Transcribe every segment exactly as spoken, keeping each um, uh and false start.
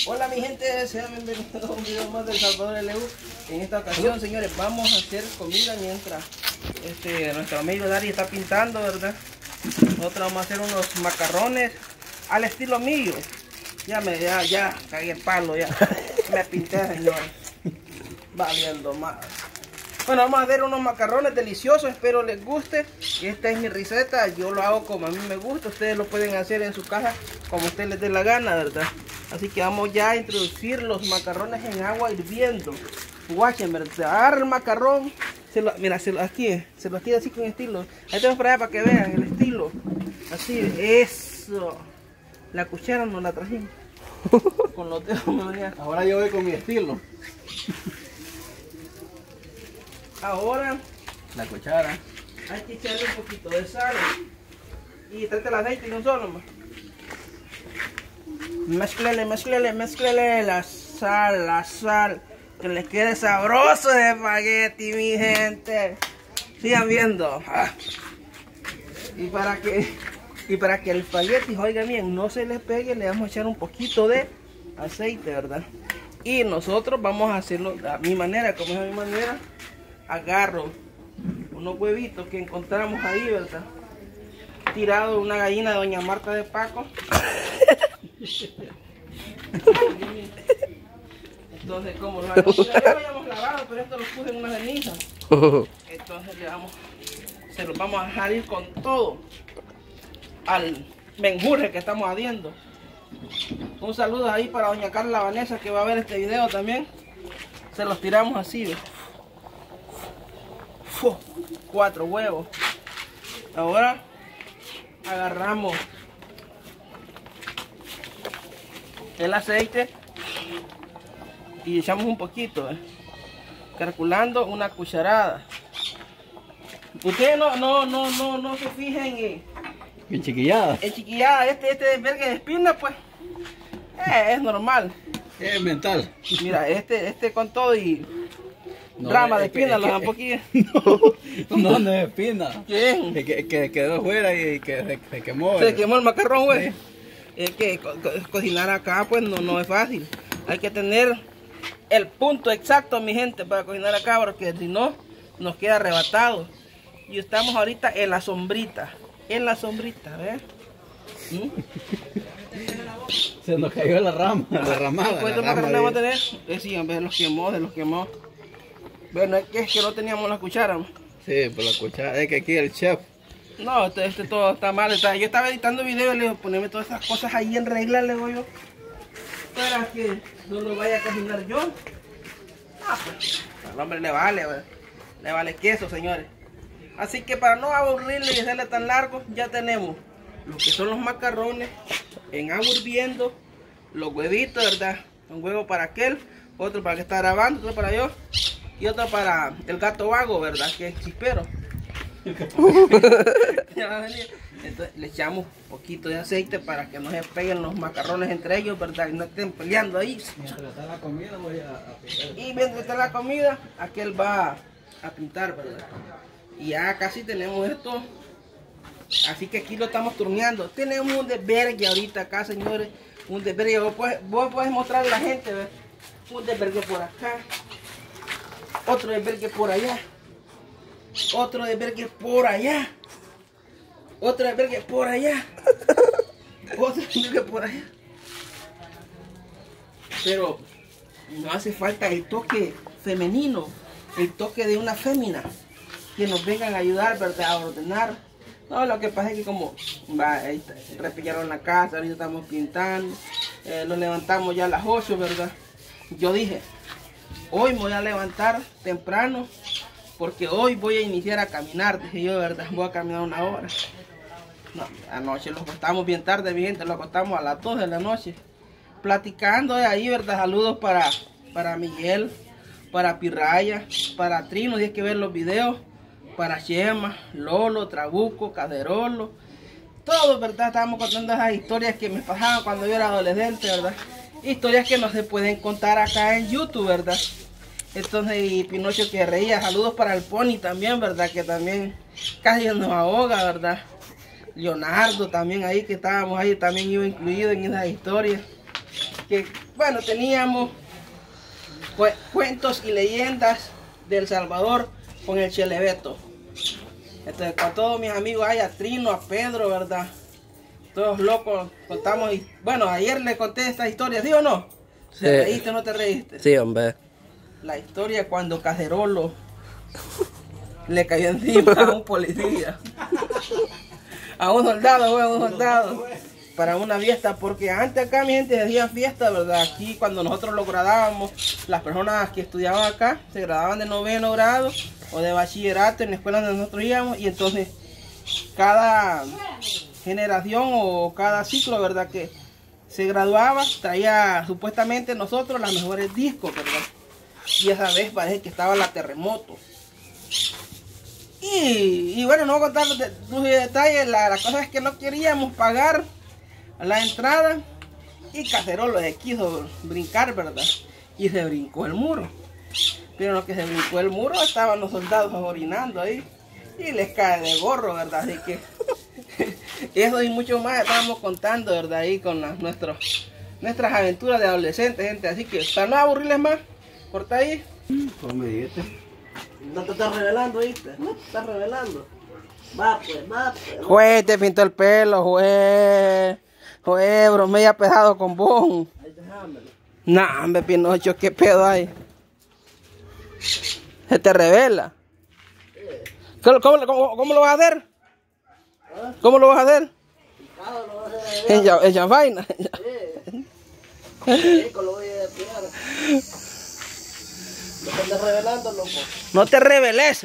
Hola mi gente, sean bienvenidos a un video más del Salvador L U. En esta ocasión, señores, vamos a hacer comida mientras este, nuestro amigo Dari está pintando, ¿verdad? Nosotros vamos a hacer unos macarrones al estilo mío. Ya me, ya, ya, cagué el palo, ya. Me pinté, señores. Valiendo más. Bueno, vamos a hacer unos macarrones deliciosos, espero les guste. Esta es mi receta, yo lo hago como a mí me gusta. Ustedes lo pueden hacer en su casa como a ustedes les dé la gana, ¿verdad? Así que vamos ya a introducir los macarrones en agua hirviendo. Guachen, ¿verdad? Agarra el macarrón, se lo, mira, se lo, aquí, se lo tira así con estilo. Ahí tenemos para allá para que vean el estilo. Así, eso. La cuchara no la trajimos. Con los dedos me venía. Ahora yo voy con mi estilo. Ahora La cuchara. hay que echarle un poquito de sal. Y trate el aceite y no solo más. Mezclele, mezclele, mezclele la sal, la sal. Que les quede sabroso de espagueti, mi gente. Sigan viendo. Ah. Y para que y para que el espagueti, oigan bien, no se les pegue, le vamos a echar un poquito de aceite, ¿verdad? Y nosotros vamos a hacerlo de mi manera, como es a mi manera. Agarro unos huevitos que encontramos ahí, ¿verdad? Tirado de una gallina de doña Marta de Paco. Entonces, como lo habíamos, ya lo habíamos lavado, pero esto lo puse en una ceniza. Entonces le vamos, se los vamos a dejar ir con todo al menjurje que estamos haciendo. Un saludo ahí para doña Carla Vanessa que va a ver este video también. Se los tiramos así, ¿ves? Cuatro huevos. Ahora agarramos el aceite y echamos un poquito, ¿eh? Calculando una cucharada. Ustedes no, no, no, no, no se fijen en, En chiquillada. en chiquillada. Este, este vergue de espina, pues eh, es normal. Es mental. Mira, este, este con todo y No, rama de es que- espina es los que- dan poquillo. No, no, no es espina. ¿Quién? Que, que, que quedó fuera y que se, se quemó. Se quemó el macarrón, güey. Sí. Es que co co cocinar acá, pues no, no es fácil. Hay que tener el punto exacto, mi gente, para cocinar acá, porque si no, nos queda arrebatado. Y estamos ahorita en la sombrita. En la sombrita, ¿ves? ¿Mm? Se nos cayó la rama, la ramada. Pues la estos rama macarrones de- vamos a tener. Eh, sí, en vez de los quemó, de los quemó. Bueno, es que, es que no teníamos la cuchara. Sí, por la cuchara. Es que aquí el chef. No, este, este todo está mal. Está, yo estaba editando videos y le digo, ponerme todas esas cosas ahí en regla, le digo yo. Para que no lo vaya a cocinar yo. Ah, pues, al hombre le vale, ¿verdad? Le vale queso, señores. Así que para no aburrirle y hacerle tan largo, ya tenemos lo que son los macarrones en agua hirviendo, los huevitos, ¿verdad? Un huevo para aquel, otro para el que está grabando, otro para yo, y otro para el gato vago, ¿verdad? Que es chispero. Ya va a venir. Entonces le echamos un poquito de aceite para que no se peguen los macarrones entre ellos, ¿verdad? Y no estén peleando ahí. Mientras está la comida voy a, a picar. Y mientras está la comida, aquel va a pintar, ¿verdad? Y ya casi tenemos esto. Así que aquí lo estamos turneando. Tenemos un desvergue ahorita acá, señores. Un desvergue. Vos puedes, vos puedes mostrarle a la gente, ¿ves? Un desvergue por acá. Otro desvergue por allá. Otro desvergue por allá. Otro desvergue por allá. Otro desvergue por allá. Pero no hace falta el toque femenino, el toque de una fémina que nos vengan a ayudar, ¿verdad? A ordenar. No, lo que pasa es que como va, ahí está, repillaron la casa, ahorita estamos pintando, eh, lo levantamos ya a las ocho, ¿verdad? Yo dije, hoy me voy a levantar temprano porque hoy voy a iniciar a caminar, dije yo, ¿verdad? Voy a caminar una hora. No, anoche lo acostamos bien tarde, mi gente, lo acostamos a las dos de la noche. Platicando de ahí, ¿verdad? Saludos para, para Miguel, para Pirraya, para Trino, tienes que ver los videos, para Chema, Lolo, Trabuco, Caderolo, todos, ¿verdad? Estábamos contando esas historias que me pasaban cuando yo era adolescente, ¿verdad? Historias que no se pueden contar acá en YouTube, ¿verdad? Entonces, y Pinocho que reía, saludos para el Pony también, ¿verdad? Que también casi nos ahoga, ¿verdad? Leonardo también ahí, que estábamos ahí, también iba incluido en esa historia. que, bueno, teníamos cu cuentos y leyendas del Salvador con el Chelebeto. Entonces, con todos mis amigos hay, a Trino, a Pedro, ¿verdad? Todos locos, contamos, y bueno, ayer le conté esta historia, ¿sí o no? Sí. ¿Te reíste o no te reíste? Sí, hombre. La historia cuando Cacerolo le cayó encima a un policía, a un soldado, güey, a un soldado, para una fiesta, porque antes acá mi gente hacía fiesta, ¿verdad? Aquí cuando nosotros lo graduábamos, las personas que estudiaban acá se graduaban de noveno grado o de bachillerato en la escuela donde nosotros íbamos, y entonces cada generación o cada ciclo, ¿verdad?, que se graduaba traía supuestamente nosotros los mejores discos, ¿verdad? Y esa vez parece que estaba la Terremoto. Y, y bueno, no voy a contar los de, los detalles. La, la cosa es que no queríamos pagar la entrada y Cacerolo se quiso brincar, ¿verdad? Y se brincó el muro. Pero lo que se brincó el muro estaban los soldados orinando ahí y les cae de gorro, ¿verdad? Así que eso y mucho más estábamos contando, ¿verdad? Ahí con las, nuestros, nuestras aventuras de adolescentes, gente. Así que para no aburrirles más, corta ahí. ¿Cómo me dijiste? No te estás revelando, ¿viste? No te estás revelando. Va pues, va pues. Juez, te pintó el pelo, juez. Juez, bromea pesado con vos. Nah, hombre, Pinocho, ¿qué pedo hay? Se te revela. ¿Cómo, cómo, cómo, cómo lo vas a hacer? ¿Cómo lo vas a hacer? En ya, en ya vaina. No te estás revelando, loco. No te reveles.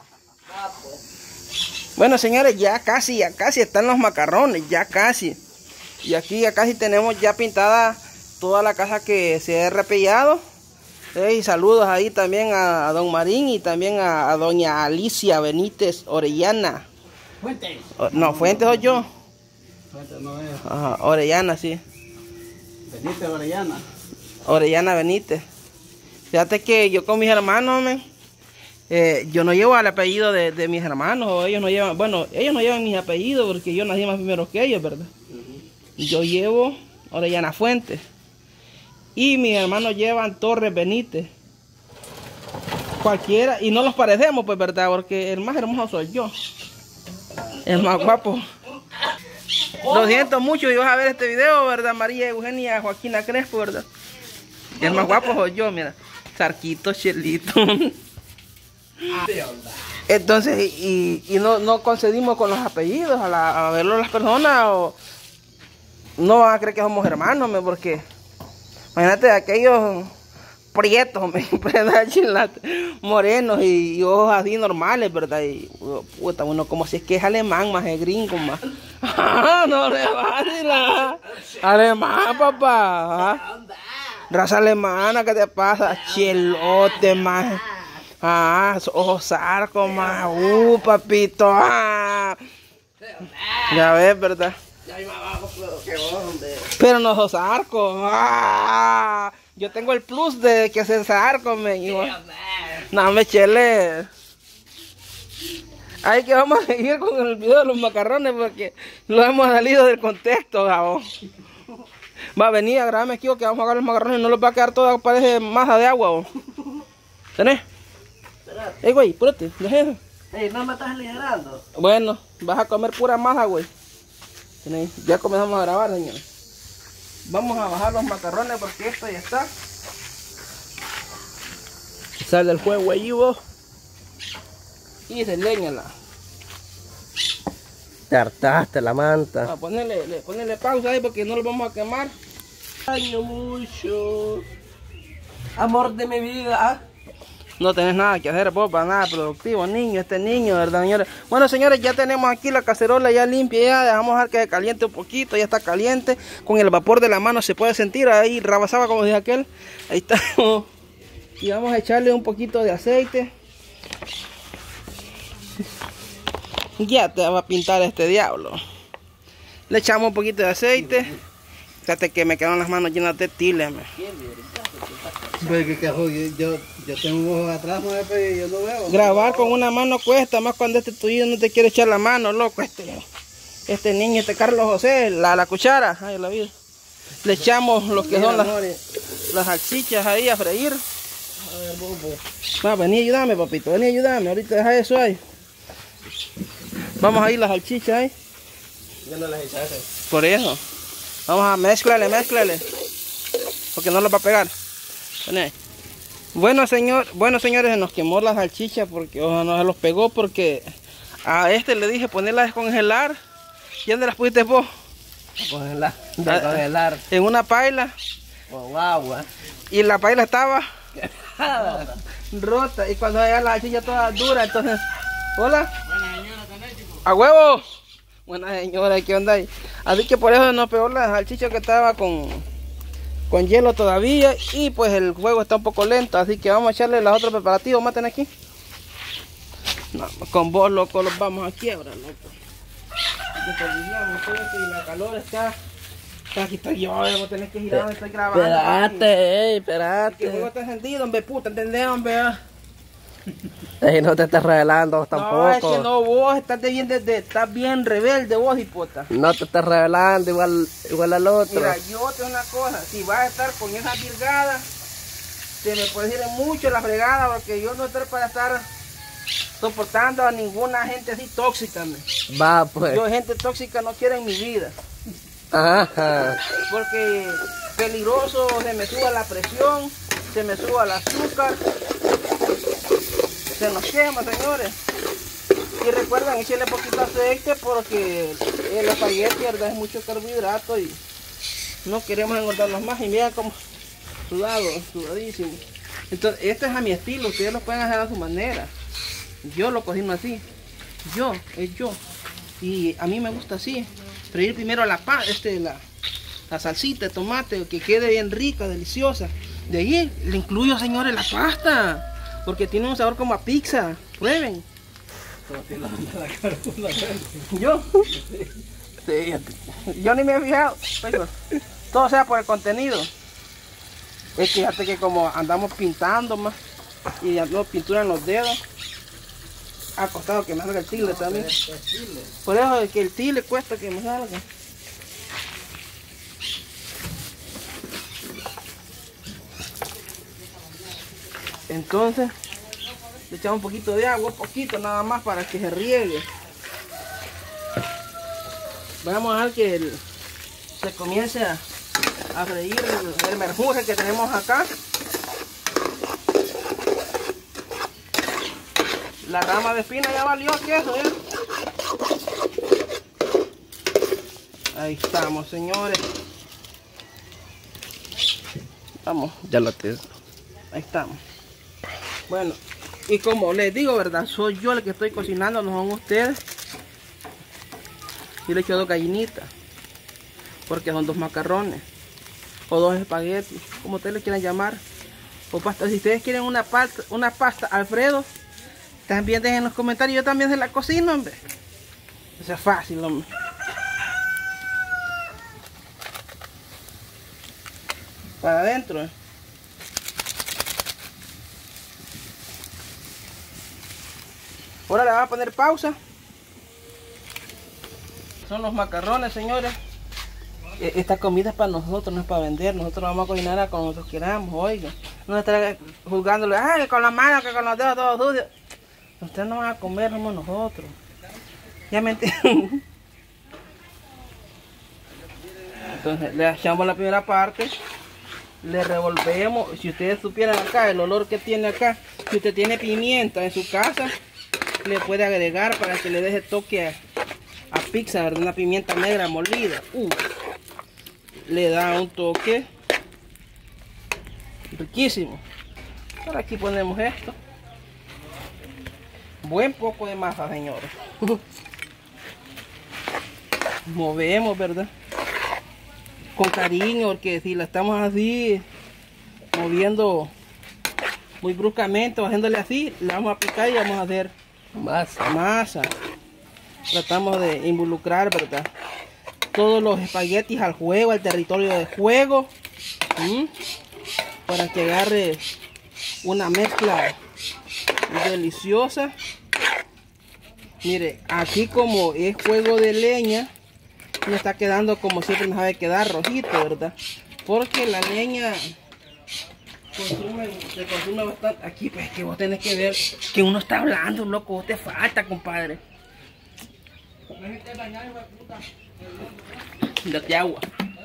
Bueno, señores, ya casi, ya casi están los macarrones, ya casi. Y aquí ya casi tenemos ya pintada toda la casa que se ha repellado. Eh, y saludos ahí también a, a don Marín y también a, a doña Alicia Benítez Orellana. Fuentes. O, no, Fuentes soy yo. Fuentes no es. Ajá, Orellana, sí. Benítez Orellana. Orellana Benítez. Fíjate que yo con mis hermanos, me, eh, yo no llevo el apellido de, de mis hermanos, o ellos no llevan, bueno, ellos no llevan mis apellidos porque yo nací más primero que ellos, ¿verdad? Uh-huh. Yo llevo Orellana Fuentes y mis hermanos llevan Torres Benítez. Cualquiera, y no los parecemos, pues, ¿verdad? Porque el más hermoso soy yo, el más guapo. Lo siento mucho, y vas a ver este video, ¿verdad? María Eugenia Joaquina Crespo, ¿verdad? El más guapo soy yo, mira. Sarquito, Chelito. Entonces, y, y no, no concedimos con los apellidos a, la, a verlo a las personas, o no van a creer que somos hermanos, me, porque imagínate aquellos prietos, me, morenos y, y ojos así normales, ¿verdad? Y puta, uno como si es que es alemán, más es gringo, más. Ah, no le va alemán, papá. ¿Ah? Raza alemana, ¿qué te pasa? Chelote, más. Ah, ojos zarcos, más. Uh, papito. Ah. Ya ves, ¿verdad? Pero no sos zarcos. Ah. Yo tengo el plus de que se zarco, me. No, me chele. Hay que vamos a seguir con el video de los macarrones porque lo hemos salido del contexto, cabrón. Va a venir a grabarme aquí, que vamos a agarrar los macarrones y no les va a quedar toda, parece masa de agua. ¿O? ¿Tenés? Ey, güey, púrate, deja eso. Ey, no me estás liderando. Bueno, vas a comer pura masa, güey. ¿Tenés? Ya comenzamos a grabar, señores. Vamos a bajar los macarrones porque esto ya está. Sale el fuego allí, vos. Y se leñala. Te hartaste la manta. Ah, ponele, le, ponele pausa ahí porque no lo vamos a quemar. Año mucho. Amor de mi vida. No tenés nada que hacer, papá, nada productivo, niño, este niño, ¿verdad, señores? Bueno, señores, ya tenemos aquí la cacerola ya limpia, ya dejamos dejar que se caliente un poquito, ya está caliente. Con el vapor de la mano se puede sentir ahí, rabasaba como dice aquel. Ahí está. Y vamos a echarle un poquito de aceite. Ya te va a pintar este diablo. Le echamos un poquito de aceite. Fíjate que me quedaron las manos llenas de tiles. Pues que cajón, yo, yo, yo tengo un ojo atrás, no y yo no veo. Grabar con una mano cuesta, más cuando este tuyo no te quiere echar la mano, loco. Este, este niño, este Carlos José, la, la cuchara. Ay, la vida. le echamos lo que Mira, son las, more. las salchichas ahí a freír. A ver, bobo. Va, vení, ayúdame, papito, vení, ayúdame. Ahorita deja eso ahí. Vamos a ir las salchichas ahí. Ya no las echaste. Por eso. Vamos a mezclarle, mezclarle. Porque no los va a pegar. Vení ahí. Bueno, señor, bueno, señores, se nos quemó la salchicha porque ojalá no se los pegó porque a este le dije ponerla a descongelar. ¿Y dónde las pusiste vos? Congelar. Ah, De congelar. En una paila. Con agua. Y la paila estaba rota. Y cuando llega la salchicha toda dura, entonces... Hola. Buena señora, ¿tenés, chico? ¡A huevo! Buena señora, ¿qué onda ahí? Así que por eso nos pegó la salchicha que estaba con, con hielo todavía. Y pues el fuego está un poco lento. Así que vamos a echarle los otros preparativos. Maten aquí. No, con vos, loco, los vamos a quiebrar, loco. Y la calor está... Está aquí, estoy yo, vamos a tener que girar donde estoy grabando. Espérate, ey, Que el fuego espérate. está encendido, hombre, puta, ¿entendés, hombre? Ey, no te estés revelando tampoco. No, es que no, vos estás de bien, de, de- estás bien rebelde, vos, hipota. No te estés revelando igual, igual al otro. Mira, yo te digo una cosa, si vas a estar con esa virgada, te me puede ir mucho la fregada, porque yo no estoy para estar soportando a ninguna gente así tóxica, me. Va, pues. Yo gente tóxica no quiero en mi vida, Ajá. porque peligroso, se me suba la presión, se me suba el azúcar, se nos quema, señores. Y recuerden, echenle poquito aceite porque el espagueti, ¿verdad? Es mucho carbohidrato y no queremos engordarnos más. Y vean como sudado, sudadísimo. Entonces, este es a mi estilo, ustedes lo pueden hacer a su manera. Yo lo cocino así. Yo, es yo. Y a mí me gusta así. Freír primero la pa este, la, la salsita de tomate, que quede bien rica, deliciosa. De ahí le incluyo, señores, la pasta. Porque tiene un sabor como a pizza. Prueben. Yo. Sí, yo ni me he fijado. Pero todo sea por el contenido. Es que fíjate que como andamos pintando más y andamos pintura en los dedos, ha costado que me salga el tile también. Por eso es que el tile cuesta que me salga. Entonces le echamos un poquito de agua, poquito nada más para que se riegue. Vamos a dejar que el, se comience a, a freír el, el merjuje que tenemos acá. La rama de espina ya valió queso, ¿eh? Ahí estamos, señores. Vamos, Ya lo tienes. ahí estamos. Bueno, y como les digo, ¿verdad? Soy yo el que estoy cocinando, no son ustedes. Y le echo dos gallinitas. Porque son dos macarrones. O dos espaguetis, como ustedes le quieran llamar. O pasta. Si ustedes quieren una pasta, una pasta Alfredo, también dejen en los comentarios. Yo también se la cocino, hombre. Eso es fácil, hombre. Para adentro, ¿eh? Ahora le voy a poner pausa. Son los macarrones, señores. Esta comida es para nosotros, no es para vender. Nosotros vamos a cocinar como nosotros queramos, oiga. No estar juzgándole, ay, con las manos, que con los dedos todos sucios. Ustedes no van a comer, somos nosotros. Ya me entienden. Entonces le echamos la primera parte. Le revolvemos. Si ustedes supieran acá el olor que tiene acá, si usted tiene pimienta en su casa, le puede agregar para que le deje toque a, a pizza, ¿verdad? Una pimienta negra molida. Uh, le da un toque riquísimo. Por aquí ponemos esto. Buen poco de masa, señores. Movemos, ¿verdad? Con cariño, porque si la estamos así moviendo muy bruscamente, haciéndole así, le vamos a picar y vamos a hacer Masa. masa. Tratamos de involucrar, ¿verdad? Todos los espaguetis al juego, al territorio de juego, ¿sí? Para que agarre una mezcla deliciosa. Mire, aquí como es fuego de leña, y está quedando como siempre nos debe quedar rojito, ¿verdad? Porque la leña consume, se consume bastante. Aquí pues que vos tenés que ver que uno está hablando, loco, vos te falta, compadre. Date agua.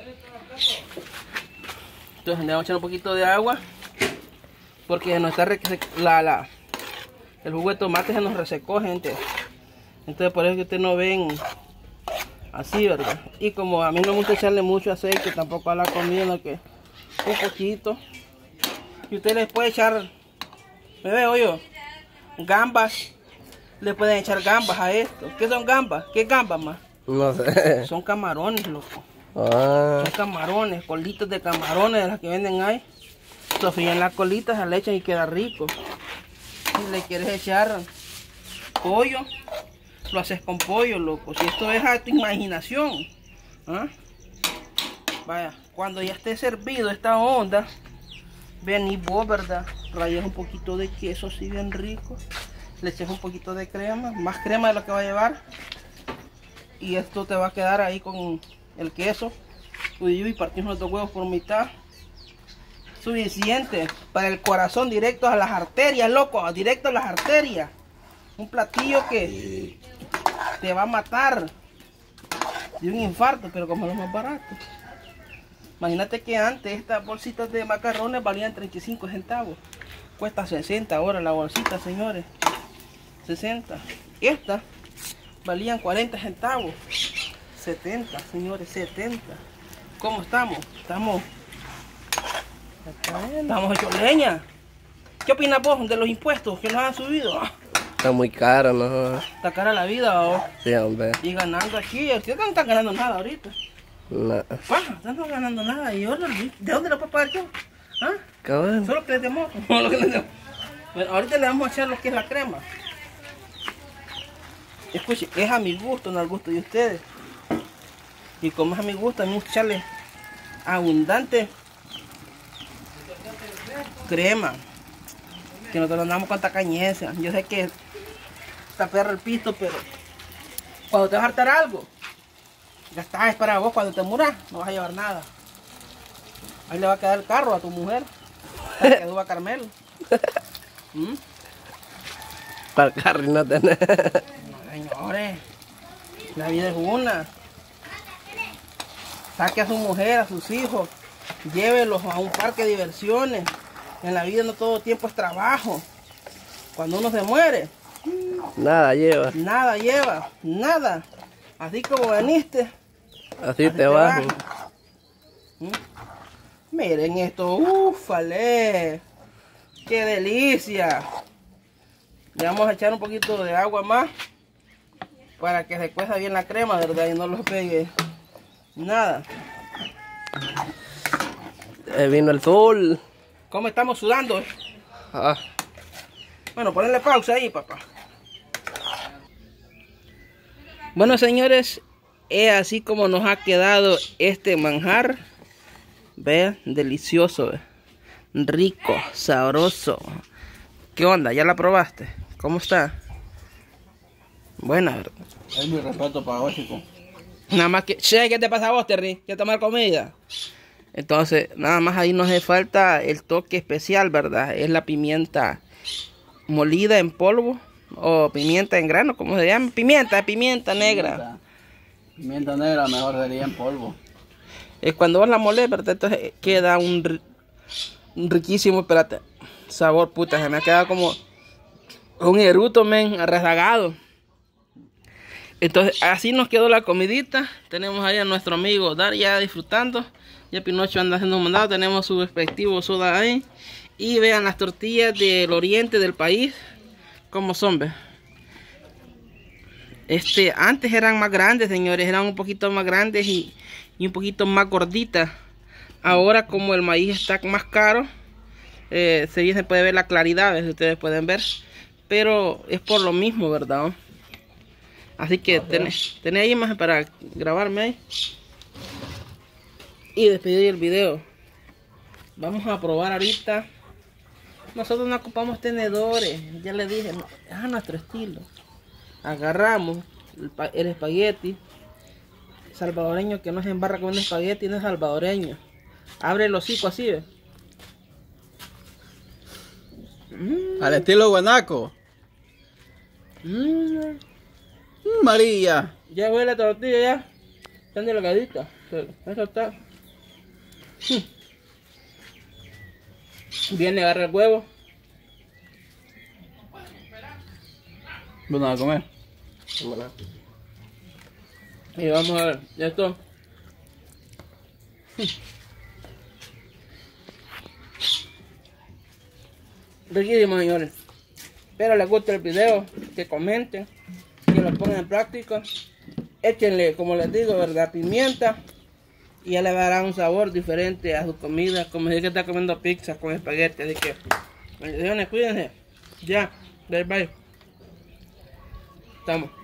Entonces le vamos a echar un poquito de agua porque nos está la, la, el jugo de tomate se nos resecó, gente. Entonces por eso que ustedes no ven así, ¿verdad? Y como a mí no me gusta echarle mucho aceite, tampoco a la comida, no, que un poquito. Y ustedes les pueden echar, me veo yo, gambas. Le pueden echar gambas a esto. ¿Qué son gambas? ¿Qué gambas más? No sé. Son camarones, loco. Ah. Son camarones, colitas de camarones de las que venden ahí. Sofrían las colitas, se le echan y queda rico. Si le quieres echar pollo, lo haces con pollo, loco. Si esto es a tu imaginación. ¿Ah? Vaya, cuando ya esté servido esta onda, ven y vos, ¿verdad? Rayas un poquito de queso así bien rico. Le echas un poquito de crema, más crema de lo que va a llevar. Y esto te va a quedar ahí con el queso. Y partimos nuestros huevos por mitad. Suficiente para el corazón, directo a las arterias, loco, directo a las arterias. Un platillo que te va a matar de un infarto, pero como es lo más barato. Imagínate que antes estas bolsitas de macarrones valían treinta y cinco centavos. Cuesta sesenta ahora la bolsita, señores. sesenta. Estas valían cuarenta centavos. setenta, señores, setenta. ¿Cómo estamos? Estamos Estamos hechos leña. ¿Qué opinas vos de los impuestos que nos han subido? Está muy caro, ¿no? Está cara la vida, ¿o? Sí, hombre. Y ganando aquí, ustedes no están ganando nada ahorita. No. Pa, ustedes no están ganando nada. ¿Y ahora, de dónde lo puedo pagar yo? ¿Ah? Cabrón. Solo que les demos. Lo que les demos. Bueno, ahorita le vamos a echar lo que es la crema. Escuche, es a mi gusto, no al gusto de ustedes. Y como es a mi gusto, a mí echarle abundante crema. Que nosotros andamos con tacañencia. Yo sé que está perro el pisto, pero cuando te vas a hartar algo, ya está, es para vos. Cuando te muras, no vas a llevar nada. Ahí le va a quedar el carro a tu mujer. Que duda Carmelo. ¿Mm? Para el carro no tenés. Señores, la vida es una. Saque a su mujer, a sus hijos, llévelos a un parque de diversiones. En la vida no todo tiempo es trabajo. Cuando uno se muere, Nada lleva. nada lleva, nada. Así como veniste, Así, así te vas. vas. ¿Mm? Miren esto, ufale, qué delicia. Le vamos a echar un poquito de agua más para que se cueza bien la crema, ¿verdad? Y no los pegue nada. Eh, vino el sol. ¿Cómo estamos sudando? Ah. Bueno, ponle pausa ahí, papá. Bueno, señores, es así como nos ha quedado este manjar. Vean, delicioso, ¿ve? Rico, sabroso. ¿Qué onda? ¿Ya la probaste? ¿Cómo está? Buena, ¿verdad? Es mi respeto para vos, chico. Nada más que... Che, ¿qué te pasa a vos, Terry? ¿Quieres tomar comida? Entonces, nada más ahí nos hace falta el toque especial, ¿verdad? Es la pimienta molida en polvo o pimienta en grano, ¿cómo se llama? Pimienta, pimienta negra. Pimienta, pimienta negra mejor sería en polvo. Es cuando vos la molés, ¿verdad? Entonces queda un, ri un riquísimo, espérate, sabor, puta, se me ha quedado como un eruto, men, arrezagado. Entonces, así nos quedó la comidita. Tenemos ahí a nuestro amigo Dar ya disfrutando. Ya Pinocho anda haciendo un mandado. Tenemos su respectivo soda ahí. Y vean las tortillas del oriente del país. Como son, ve. Este, antes eran más grandes, señores. Eran un poquito más grandes y, y un poquito más gorditas. Ahora, como el maíz está más caro, eh, se, se puede ver la claridad, si ustedes pueden ver. Pero es por lo mismo, ¿verdad? Así que tenés, tenés ahí más para grabarme ahí. Y despedir el video. Vamos a probar ahorita. Nosotros no ocupamos tenedores. Ya les dije, no, es a nuestro estilo. Agarramos el, el espagueti. salvadoreño que no se embarra con un espagueti no es salvadoreño. Abre el hocico así, ¿ves? Mm. Al estilo guanaco. Mm. Mm, María. Ya huele la tortilla ya. Están delgaditas. Eso está. Viene, agarra el huevo. Bueno, a comer. Y vamos a ver esto. Riquísimo, señores. Espero les guste el video, que comenten, que lo pongan en práctica. Échenle, como les digo, verdad, pimienta. Y ya le dará un sabor diferente a su comida. Como si que está comiendo pizza con espagueti. Así que, bendiciones, cuídense. Ya, bye bye. Estamos.